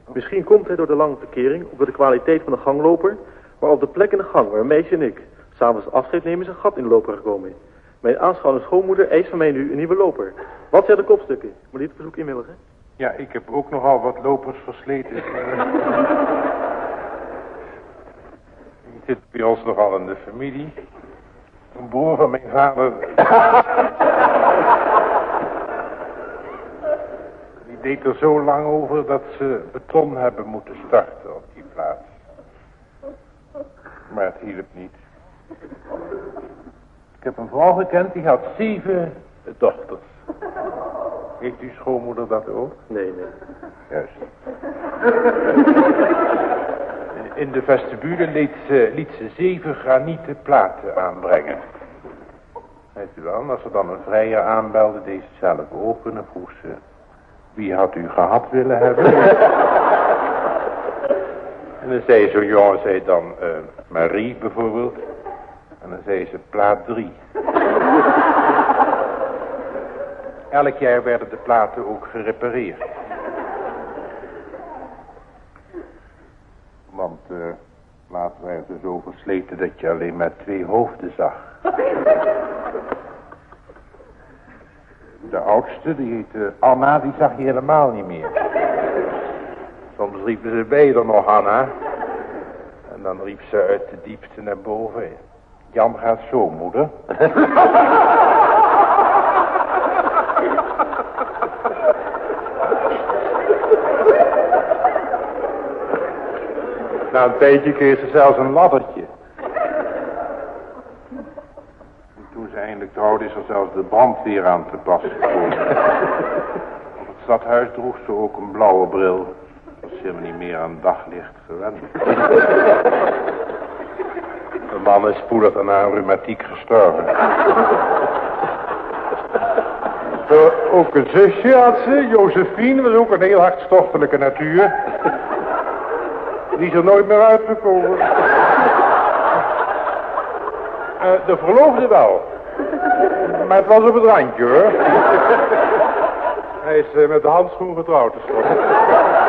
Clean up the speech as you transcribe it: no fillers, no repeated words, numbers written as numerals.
Misschien komt hij door de lange verkering of door de kwaliteit van de gangloper, maar op de plek in de gang waar een meisje en ik s'avonds afscheid nemen is een gat in de loper gekomen. Mijn aanschouwende schoonmoeder eist van mij nu een nieuwe loper. Wat zijn de kopstukken? Moet je het verzoek inwilligen? Ja, ik heb ook nogal wat lopers versleten. Ik zit bij ons nogal in de familie. Een broer van mijn vader. Die deed er zo lang over dat ze beton hebben moeten starten op die plaats. Maar het hielp niet. Ik heb een vrouw gekend die had 7 dochters. Heeft uw schoonmoeder dat ook? Nee. Juist. In de vestibule liet ze 7 granieten platen aanbrengen. Weet u wel, als ze dan een vrijer aanbelde, deed ze zelf openen, vroeg ze: wie had u gehad willen hebben? En dan zei zo'n jongen, zei dan Marie bijvoorbeeld. En dan zei ze plaat 3. Elk jaar werden de platen ook gerepareerd. Want later werden ze zo versleten dat je alleen maar 2 hoofden zag. De oudste, die heette Anna, die zag je helemaal niet meer. Soms riepen ze beiden nog Anna. En dan riep ze uit de diepte naar boven: Jan gaat zo, moeder. Na een tijdje kreeg ze zelfs een laddertje. En toen ze eindelijk trouwde is er zelfs de brandweer aan te pas gekomen. Op het stadhuis droeg ze ook een blauwe bril. Dat was helemaal niet meer aan daglicht gewend. De man is spoedig daarna aan reumatiek gestorven. Ook een zusje had ze, Josephine, was ook een heel hartstochtelijke natuur. Die is er nooit meer uitgekomen. De verloofde wel. Maar het was op het randje, hoor. Hij is met de handschoen getrouwd, tenslotte.